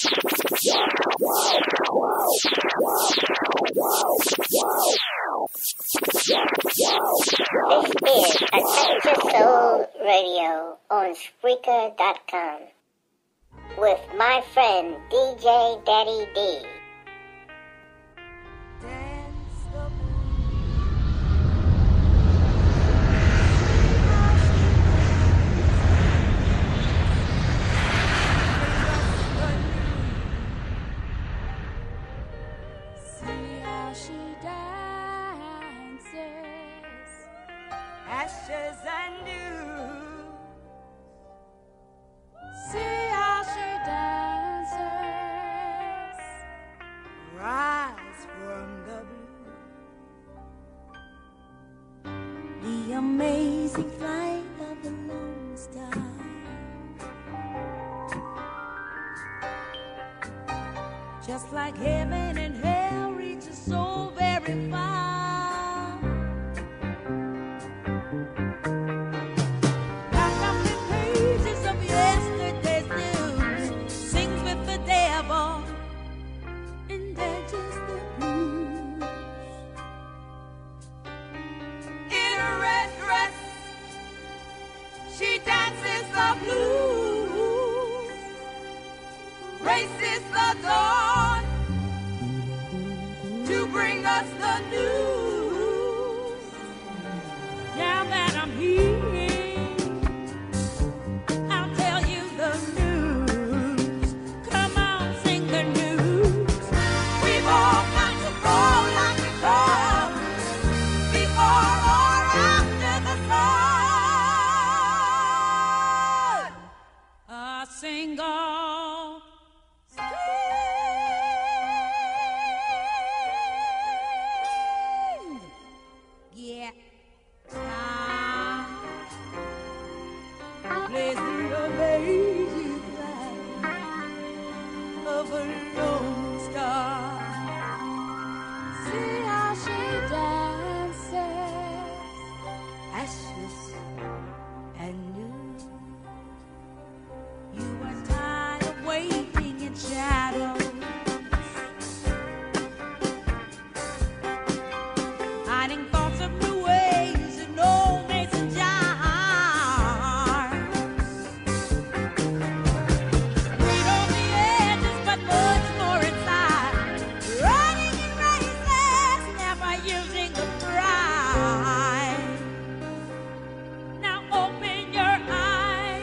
This is Adventure Soul Radio on Spreaker.com with my friend DJ Daddy D. Ashes and dew. See how she dances, rise from the blue. The amazing flight of the lone star. Just like heaven and hell reaches so very far. She dances the blues, races the dawn to bring us the news. Now that I'm here, I'll tell you the news. Come on, sing the news. We've all got to go like we come before or after the sun. Single string, yeah, plays the amazing life of a lone star. See how she dances, ashes and new. You are tired of waiting in shadows, hiding thoughts of new ways in old mason jars. Greed on the edges, but much more inside. Running in races, never using a pride. Now open your eyes.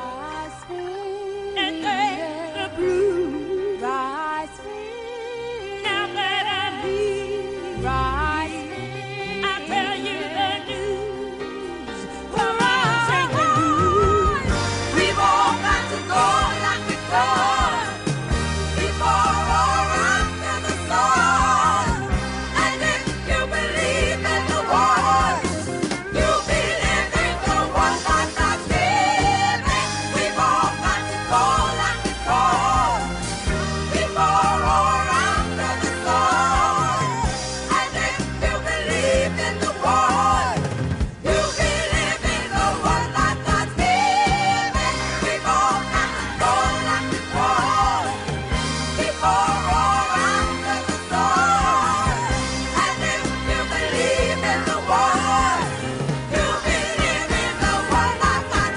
Now that I'm here, I'll tell you the news. Come on, sing the news. We've all got to go like we come before or after the sun. And if you believe in the one, you believe in the one that God's given. We've all got to go like we come before or after the sun. And if you believe in the one, you believe in the one that God's given. We've all got to go like we come before or after the sun. And if you believe in the one, you believe in the one that God's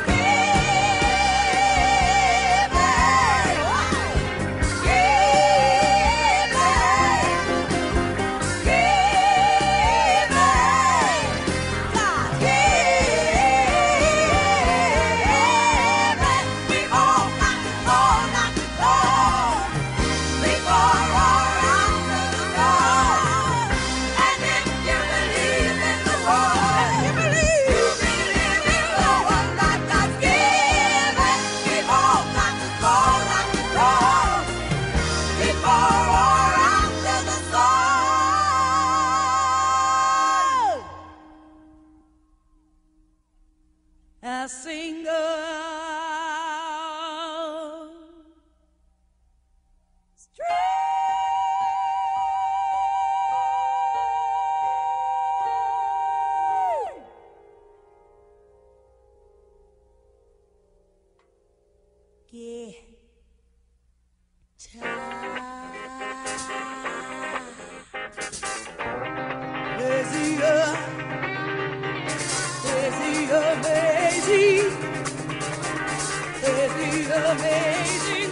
A single string. Guitar. amazing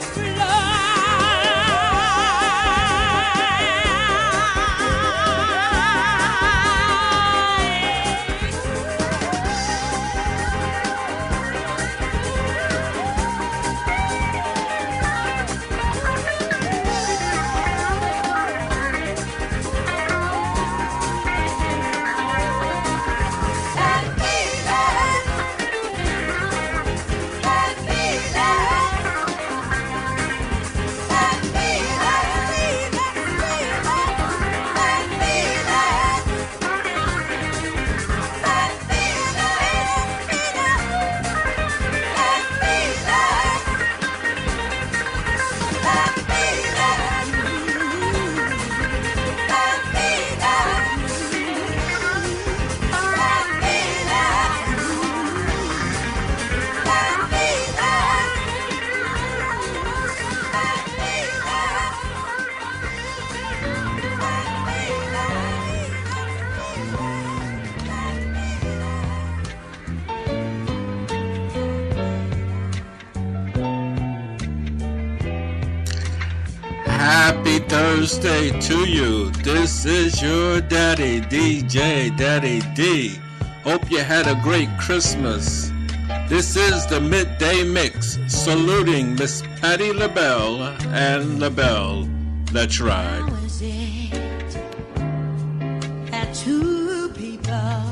Happy Thursday to you. This is your daddy, DJ Daddy D. Hope you had a great Christmas. This is the Midday Mix, saluting Miss Patti LaBelle and LaBelle. Let's ride. How is it that two people